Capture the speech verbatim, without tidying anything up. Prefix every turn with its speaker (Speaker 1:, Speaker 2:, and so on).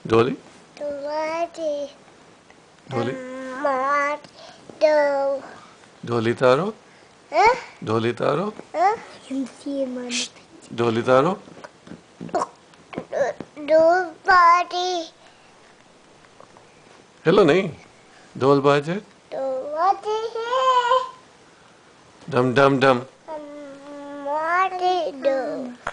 Speaker 1: Dolly?
Speaker 2: Dolly.
Speaker 1: Dolly?
Speaker 2: Do.
Speaker 1: Dolly Taro?
Speaker 2: Huh?
Speaker 1: Dolly Taro?
Speaker 2: Huh? You can see him on the picture.
Speaker 1: Dolly Taro?
Speaker 2: Nobody.
Speaker 1: Hello, नहीं ढोल बाजे
Speaker 2: Nobody.
Speaker 1: डम डम डम
Speaker 2: Nobody. Do.